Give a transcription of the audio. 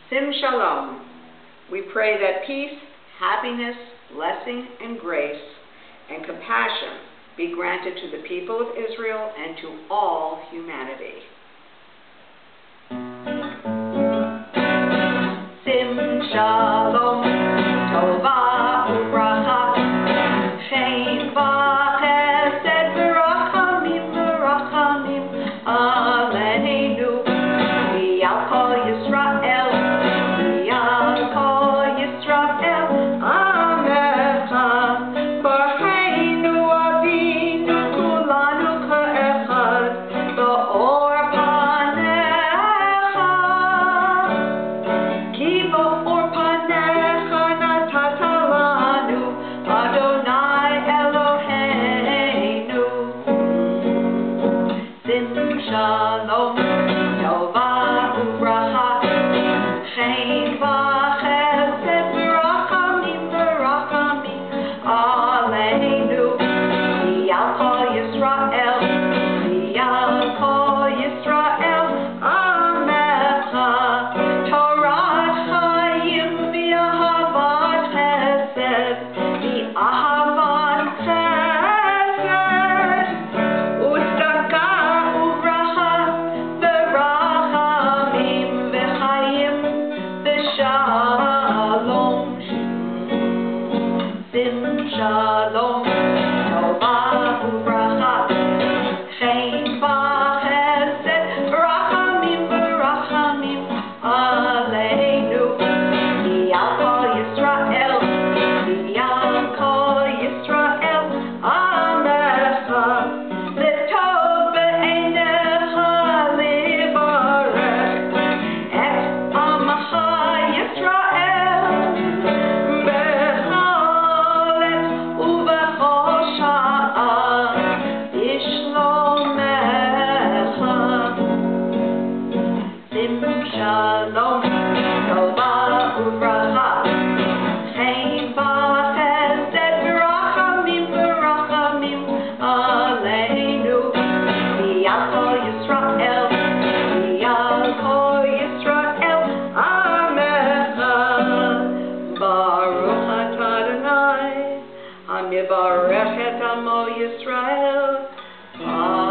Sim Shalom. We pray that peace, happiness, blessing, and grace, and compassion be granted to the people of Israel and to all humanity. Sim Shalom, tovah u'bracha, chen va-chesed v'rachamim Aleinu, v'yal kol Yisrael, v'yal kol Yisrael, pa-necha, barheinu avinu kulanu ka'echad, ba'or pa-necha, ki ba'or pa-necha na-tata lanu, Adonai Eloheinu. Sim Shalom, tovah u'bracha, chen va-chesed v'rachamim Aleinu, v'yal kol Yisrael, v'yal kol Yisrael, pa-necha, Torat chayim v'ahavat chesed, v'ahavat chesed, utz'dakah u'bracha, v'rachamim v'chayim, ba-Shalom. Sim Shalom, tovah u'bracha, chen va-chesed v'rachamim Aleinu, v'yal kol Yisrael, v'yal kol Yisrael, pa-necha, l'tov b'einecha libarech et amacha Yisrael, b'chol et u'b'chol sha-ah, bish-lo-mecha. Sim Shalom, tovah u'bracha, chen va-chesed v'rachamim Aleinu, v'yal kol Yisrael, v'yal kol Yisrael, pa-necha, Baruch Atah Adonai, hamivarech et amo Yisrael.